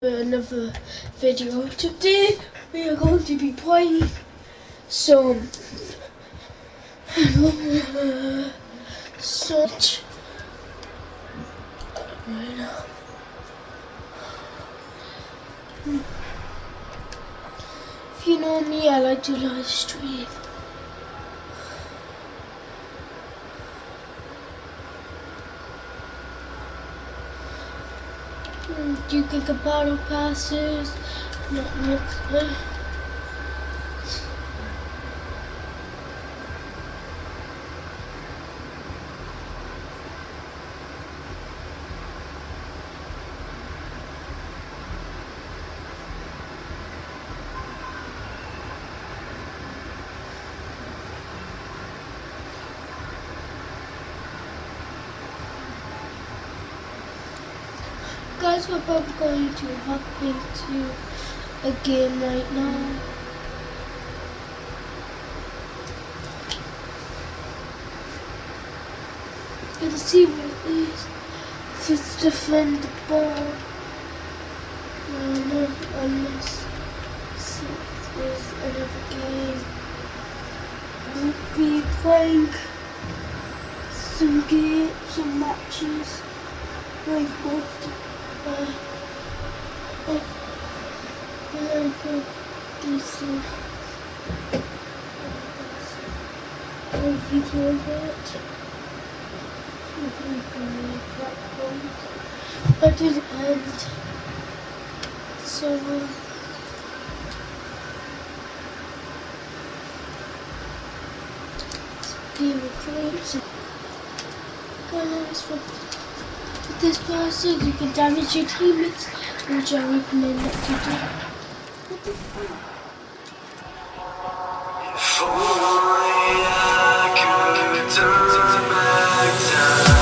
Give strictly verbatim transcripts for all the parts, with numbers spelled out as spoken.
another video. Today we are going to be playing some such right now. If you know me, I like to live stream. You can get battle passes, not much. Guys, we're both going to hop into a game right now. Gonna see what it is. If it's defend the ball. No, no, unless there's another game. We'll be playing some games, some matches. Like what? Uh, uh, uh, uh, this uh, a video of it. I didn't end. So uh, it's being recorded. Guys, for with this person, you can damage your teammates, which I recommend not to do. What the fuck? If only I could turn back time.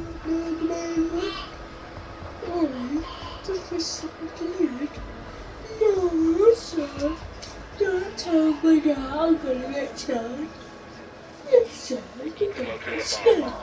Oh, this is so good. No, sir. Don't tell me now I'm gonna get tired. Yes, sir. You're gonna get scared.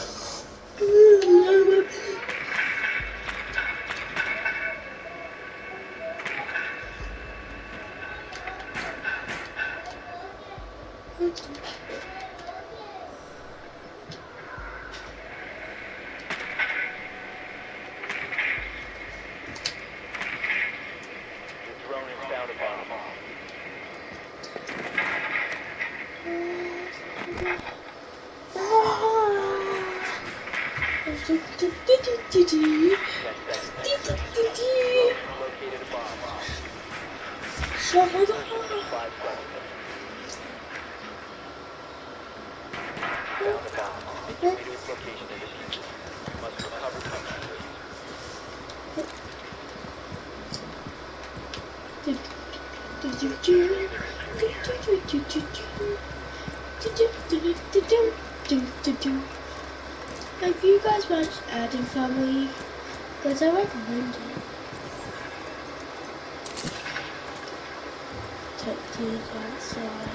Have you guys watched Adding Family? Because I recommend it. Take these outside.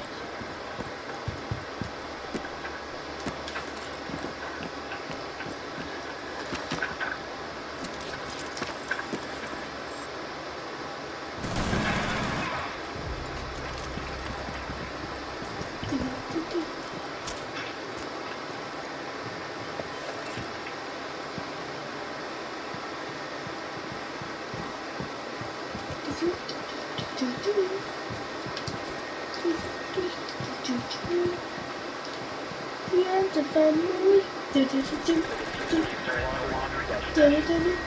The family. Do do do do do do do do.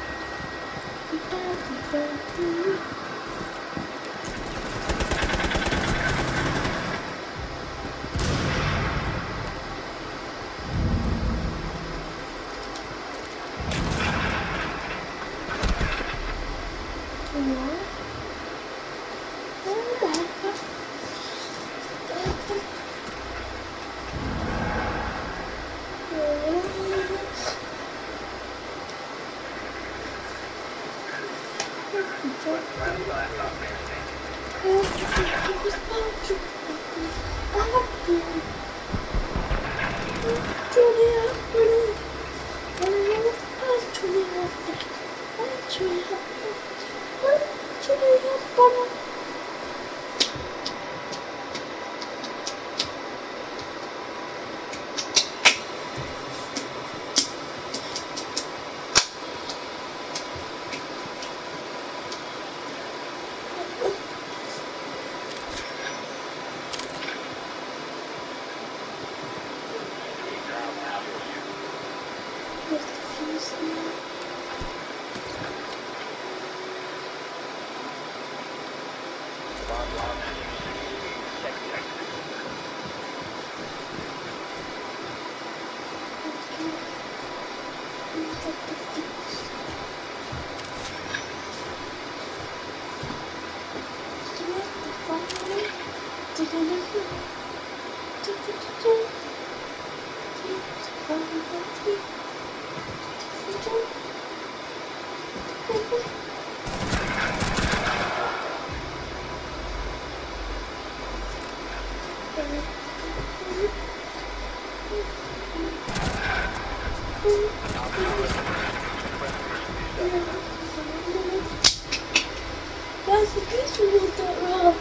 Guys, the piece was not that raw.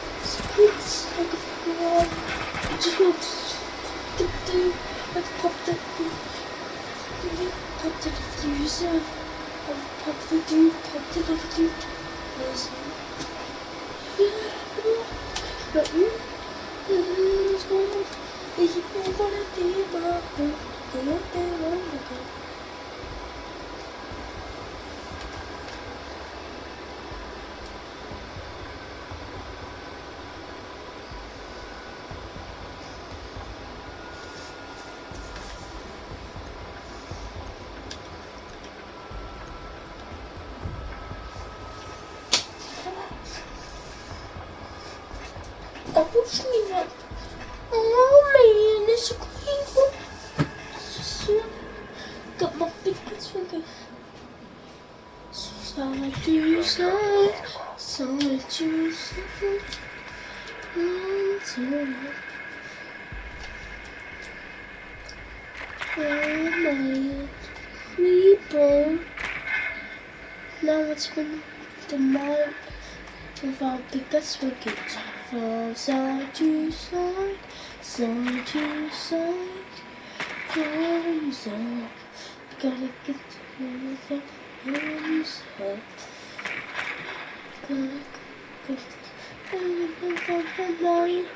It's like a raw. It just looks to do. I've popped it. Popped the diffuser. I've popped the dude. Popped the dude. There's but you. It's going on. It's going to be my home. They want to go. Push me up. Oh man, it's a green one. Got my let's forget. Side to side, side to side, into my creeper. Now it's been the mind of our biggest wicket. From side to side, side to side, thumbs up. Gotta get to the thumbs up. Gotta get to the line.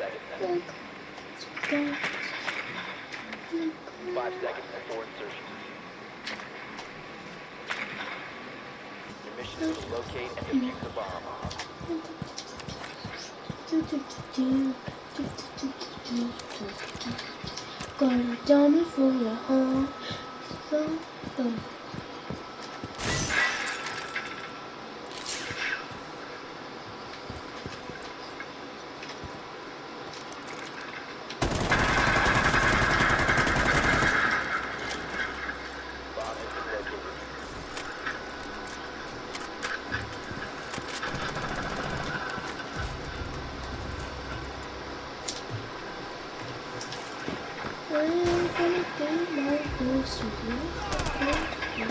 Five seconds before insertion. Your mission is to locate and defuse the bomb. Gonna dumb it for your heart. So, so. I'm gonna get my horse with you.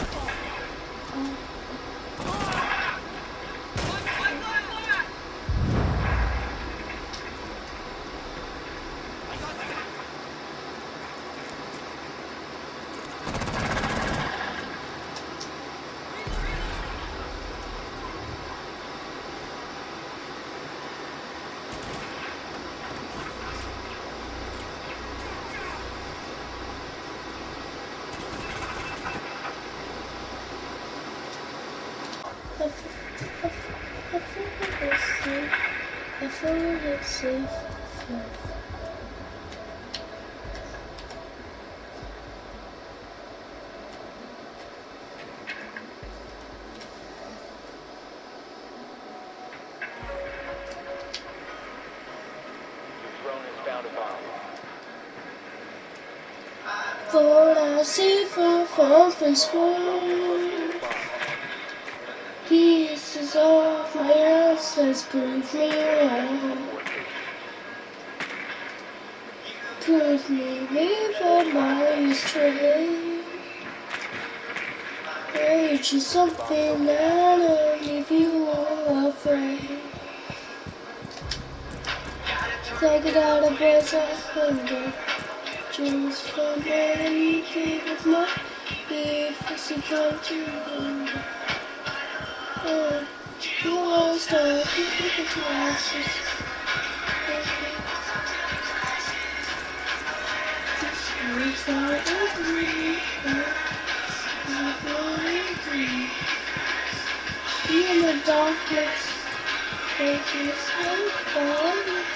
I feel it's safe. I feel it's safe. Your drone has found a bomb. For I see far from school. Pieces of my answers prove me wrong. Prove me with my strength. Rage is something that'll leave you all afraid. Take it out of words I hunger. Choose from anything with my if you come to hunger. Oh, you won't stop, you keep the glasses. It's like a dream, be in the darkness, make you so fun.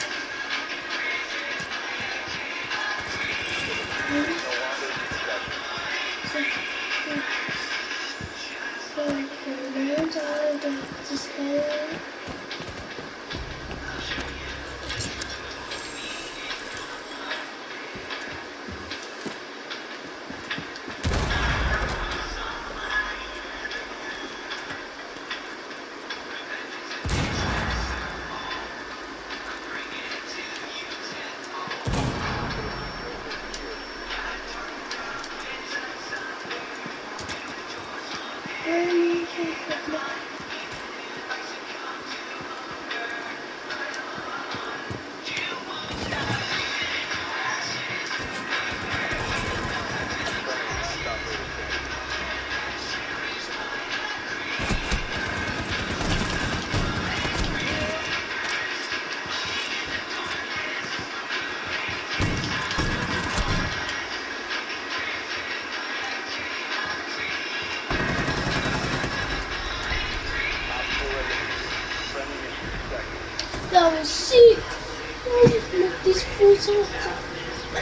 Now we see look these fools out. I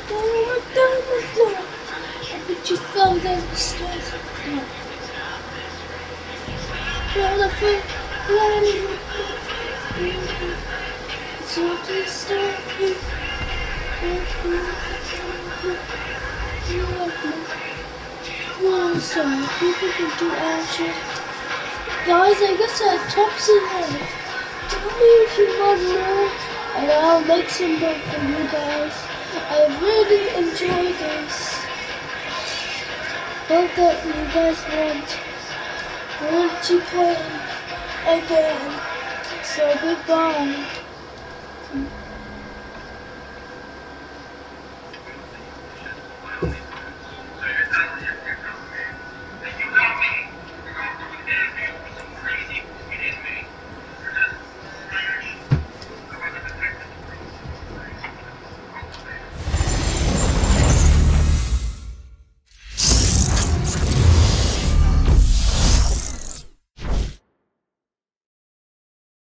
bet you fell down the stairs. No. Roll up it, it's all to start. You monster. People can do action. Guys, I guess I have tops in there. Tell me if you want more, and I'll make some more for you guys. I really enjoy this. Hope that you guys want, want to play again. So goodbye.